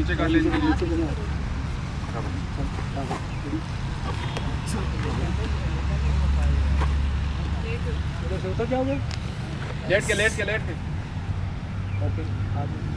नीचे कर ले। उधर से उतर जाओगे? लेट के। ओके।